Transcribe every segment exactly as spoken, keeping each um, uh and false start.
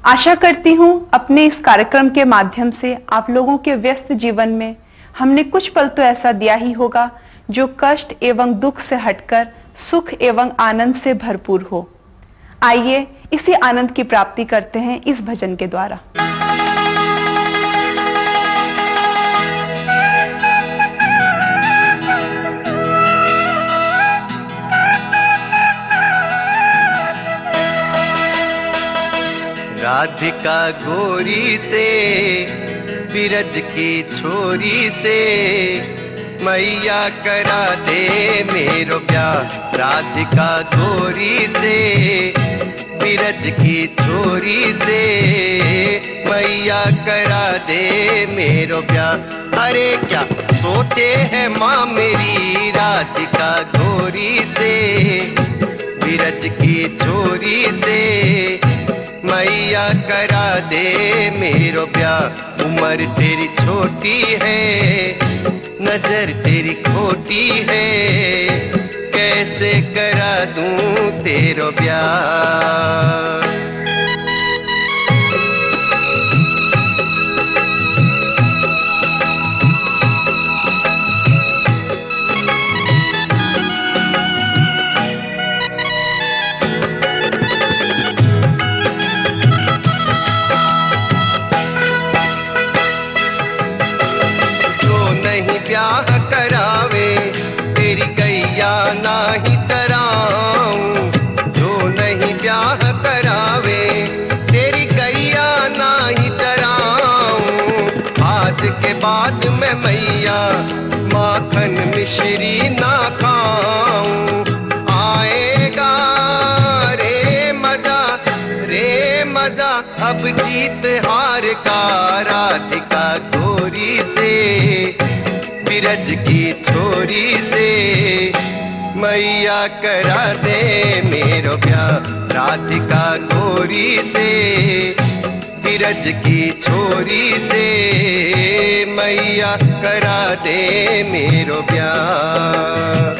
आशा करती हूँ अपने इस कार्यक्रम के माध्यम से आप लोगों के व्यस्त जीवन में हमने कुछ पल तो ऐसा दिया ही होगा जो कष्ट एवं दुख से हटकर सुख एवं आनंद से भरपूर हो। आइए इसी आनंद की प्राप्ति करते हैं इस भजन के द्वारा। राधिका गोरी से बिरज की छोरी से मैया करा दे मेरो प्यार। राधिका गोरी से बिरज की छोरी से मैया करा दे मेरो प्यार। अरे क्या सोचे है माँ मेरी राधिका गोरी से बिरज की छोरी से मैया करा दे मेरो प्यार। उम्र तेरी छोटी है नजर तेरी खोटी है कैसे करा दूं तेरो प्यार। करावे तेरी गैया नाही चराऊं। जो नहीं ब्याह करावे तेरी गैया नाही चराऊं। आज के बाद मैं मैया माखन मिश्री ना खाऊं। आएगा रे मजा रे मजा अब जीत हार का। राधिका गोरी से बिरज की छोरी से मैया करा दे मेरो प्यार। राधिका गोरी से बिरज की छोरी से मैया करा दे मेरो प्यार।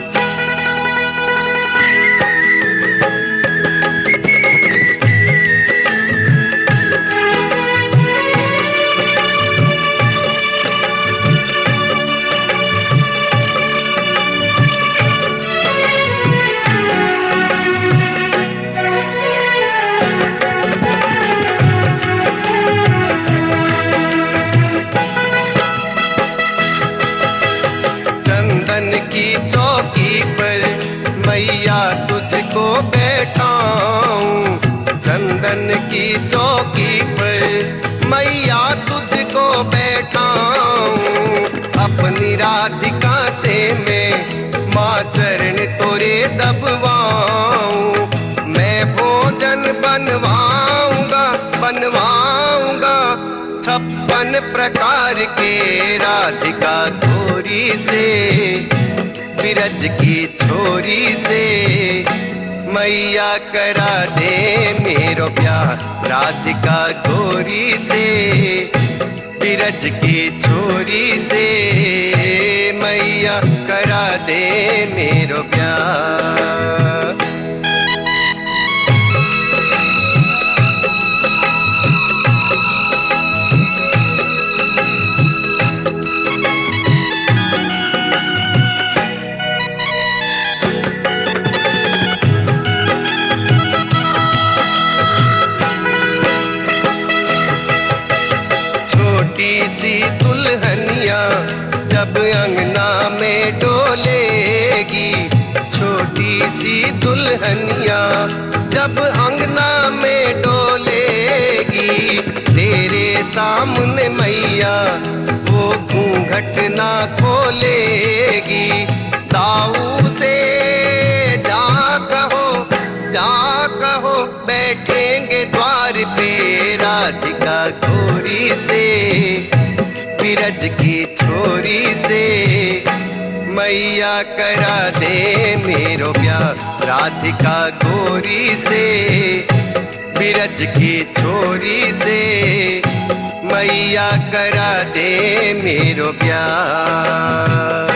की चौकी पर मैया तुझको बैठाऊं। चंदन की चौकी पर मैया तुझको बैठाऊं। अपनी राधिका से मैं माँ चरण तोरे दबवाऊं। मैं भोजन बनवाऊंगा बनवाऊंगा छप्पन प्रकार के। राधिका गोरी से बिरज की छोरी से मैया करा दे मेरो प्यार। राधिका गोरी से बिरज की छोरी से मैया करा दे मेरो प्यार। सी दुल्हनिया जब अंगना में डोलेगी। छोटी सी दुल्हनिया जब अंगना में डोलेगी। तेरे सामने मैया वो घूंघट ना खोलेगी। दाऊ से जा कहो जा कहो बैठेंगे द्वार पे। राधिका गोरी से बिरज की छोरी से मैया करा दे मेरो प्यार। राधिका गोरी से बिरज की छोरी से मैया करा दे मेरो प्यार।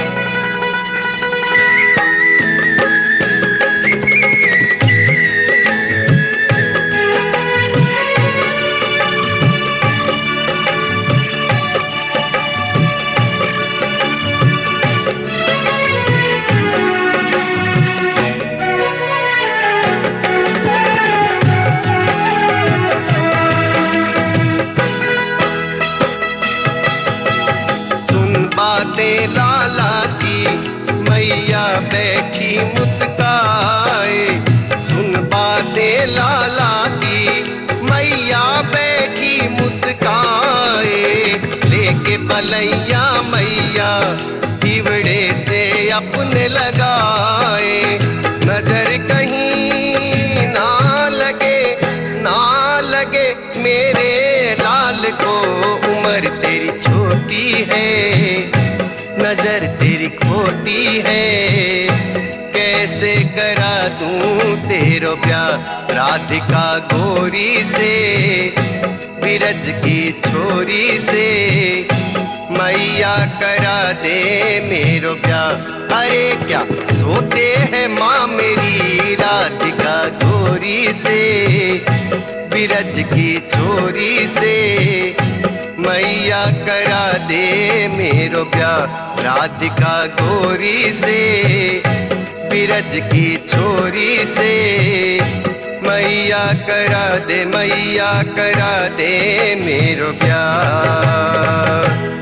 लाला की मैया बैठी मुस्काए, लेके बलैया मैया कीवड़े से अपने लगाए। नजर कहीं ना लगे ना लगे मेरे लाल को, उम्र तेरी छोटी है नजर तेरी खोटी है। कैसे करा दूं तेरो प्यार राधिका गोरी से, बिरज की छोरी से मैया करा दे मेरो प्यार। अरे क्या सोचे है माँ मेरी राधिका गोरी से, बिरज की छोरी से मैया करा दे मेरो प्यार राधिका गोरी से, बिरज की छोरी से मैया करा दे मैया करा दे मेरो प्यार।